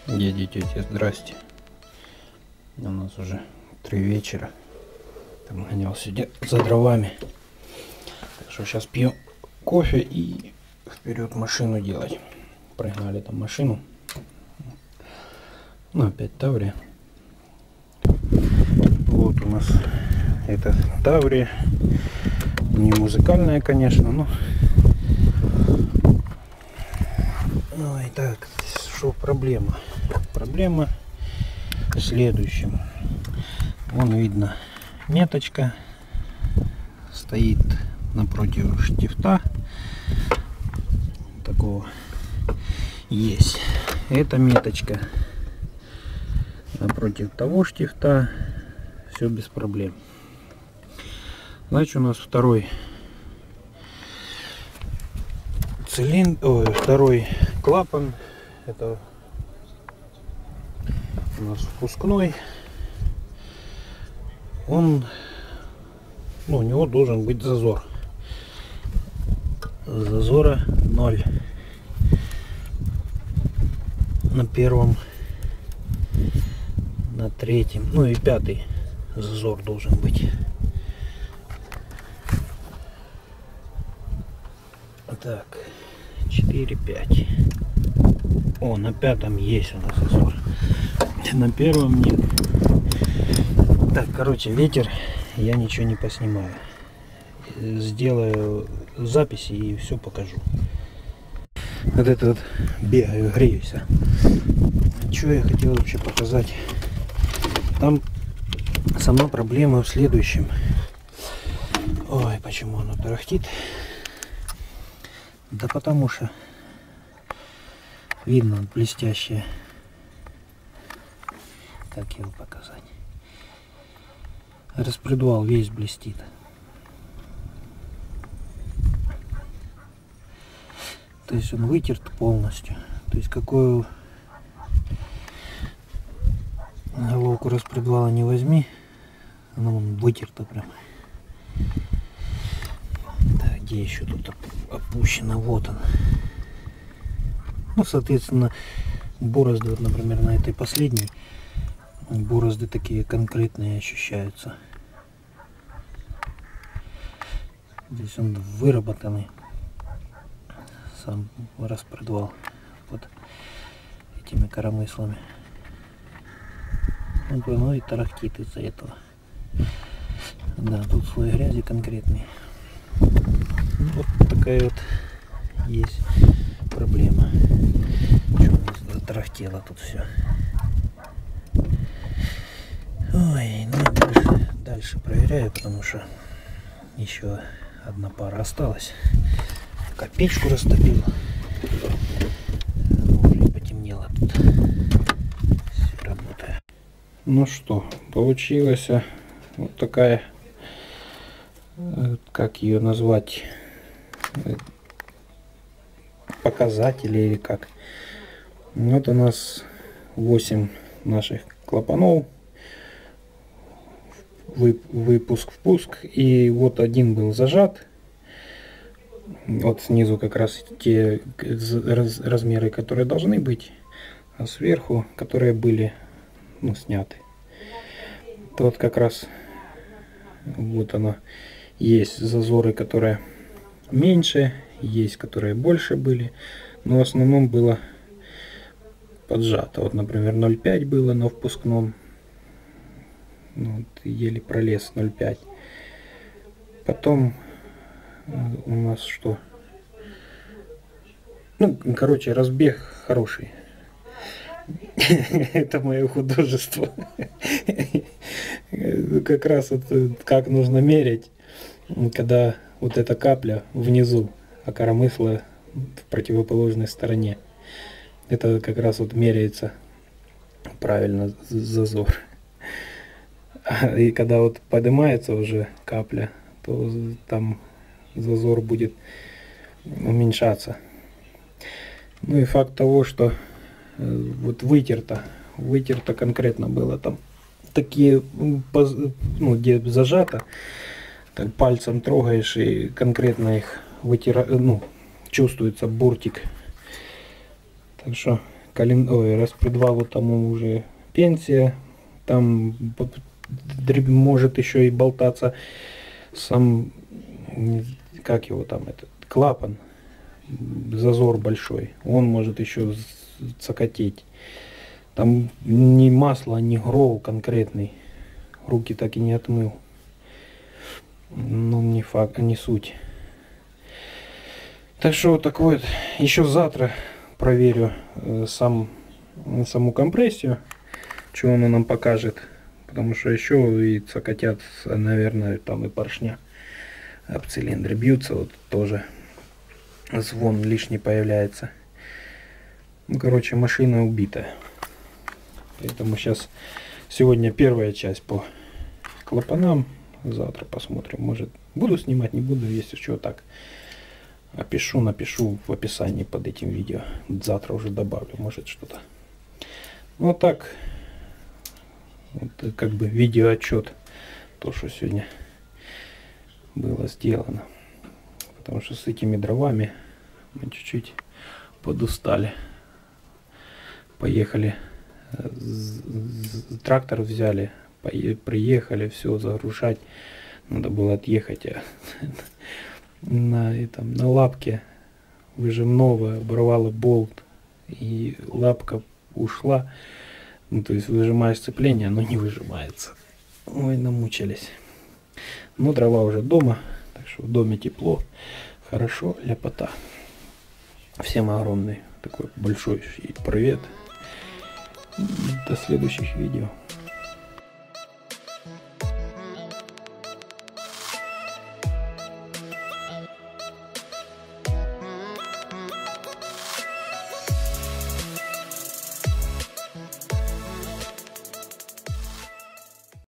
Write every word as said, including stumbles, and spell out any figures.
Дяди, тети, здрасте. У нас уже три вечера. Там гонял сегодня за дровами. Так что сейчас пью кофе и вперед машину делать. Прогнали там машину. Ну, опять Таврия. Вот у нас это Таврия. Не музыкальная, конечно, но... Ну и так, что проблема? Проблема в следующем. Вон видно, меточка стоит напротив штифта. Такого есть. Эта меточка напротив того штифта. Все без проблем. Значит, у нас второй цилиндр, ой, второй клапан. Это у нас впускной. Он, ну, у него должен быть зазор. Зазора ноль. На первом, на третьем, ну и пятый зазор должен быть. Так, четыре, пять. О, на пятом есть у нас зазор. На первом нет. Так, короче, ветер, я ничего не поснимаю. Сделаю записи и все покажу. Вот это вот бегаю, греюсь. Что я хотел вообще показать? Там сама проблема в следующем. Ой, почему оно тарахтит? Да потому что видно блестящее. Как его показать? Распредвал весь блестит. То есть он вытерт полностью. То есть какую головку распредвала не возьми, она вон вытерта прям. Так, где еще тут опущено? Вот он. Ну, соответственно, борозды, вот, например, на этой последней, борозды такие конкретные ощущаются. Здесь он выработанный, сам распредвал, под этими коромыслами. Он, ну, и тарахтит из-за этого. Да, тут слой грязи конкретный. Вот такая вот есть проблема. Что у нас тарахтело тут все. Ой, ну дальше, дальше проверяю, потому что еще одна пара осталась. Копеечку растопил. Уже потемнело тут. Все работает. Ну что, получилась вот такая, как ее назвать, показатели или как. Вот у нас восемь наших клапанов. Выпуск-впуск. И вот один был зажат. Вот снизу как раз те размеры, которые должны быть. А сверху, которые были, ну, сняты. Вот как раз вот оно. Есть зазоры, которые меньше. Есть, которые больше были. Но в основном было поджато. Вот, например, ноль пять было на впускном. Ну, вот, еле пролез ноль пять. Потом у нас что? Ну, короче, разбег хороший. Это мое художество. Как раз вот как нужно мерить, когда вот эта капля внизу, а коромысло в противоположной стороне. Это как раз вот меряется правильно зазор. И когда вот поднимается уже капля, то там зазор будет уменьшаться. Ну и факт того, что вот вытерто, вытерто конкретно было там такие, ну, где зажато, так пальцем трогаешь и конкретно их вытира, ну, чувствуется буртик. Так что кален... Ой, распредвалу тому уже пенсия, там может еще и болтаться сам, как его там, этот клапан, зазор большой, он может еще цокотеть. Там ни масло, ни грол конкретный, руки так и не отмыл. Ну, не факт, не суть. Так что вот такой вот. Еще завтра проверю э, сам, саму компрессию, что она нам покажет. Потому что еще и цокотят, наверное, там и поршня об цилиндры бьются, вот тоже звон лишний появляется. Ну, короче, машина убитая. Поэтому сейчас, сегодня первая часть по клапанам. Завтра посмотрим. Может, буду снимать, не буду, если что, так опишу, напишу в описании под этим видео. Завтра уже добавлю, может, что-то. Ну, так, вот, как бы видеоотчет, то, что сегодня было сделано. Потому что с этими дровами мы чуть-чуть подустали. Поехали, трактор взяли, приехали, все загружать. Надо было отъехать на, этом, на лапке выжимного, оборвало болт, и лапка ушла. Ну, то есть выжимаешь сцепление, оно не выжимается. Ой, намучились. Но дрова уже дома, так что в доме тепло, хорошо, ляпота. Всем огромный такой большой привет. До следующих видео.